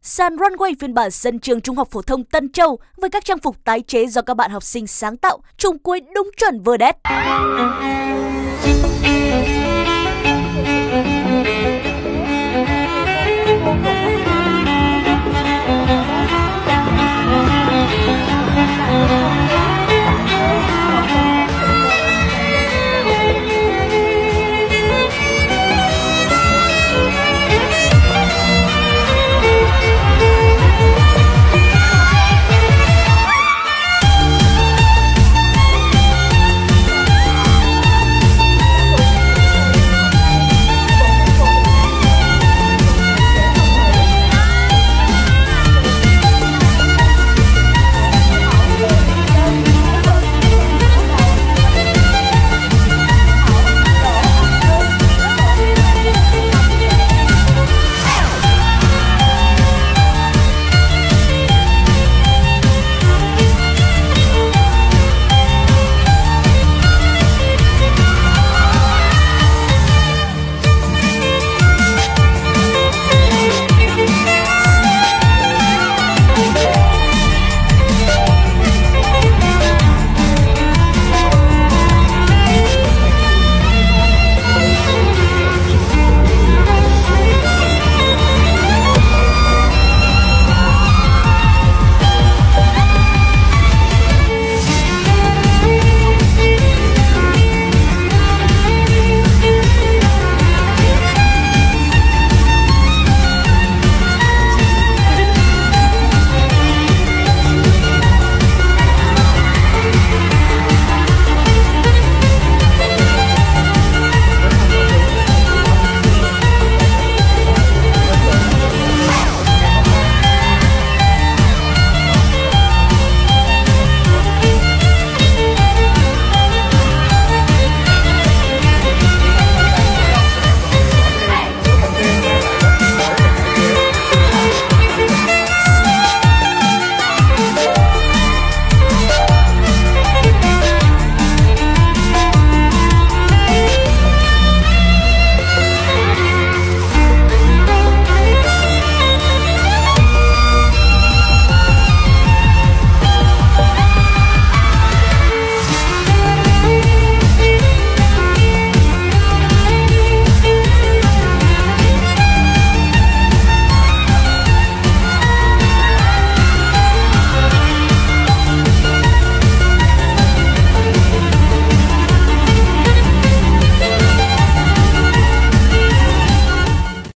Sàn runway phiên bản sân trường Trung học phổ thông Tân Châu với các trang phục tái chế do các bạn học sinh sáng tạo, trùng cuối đúng chuẩn Verdet.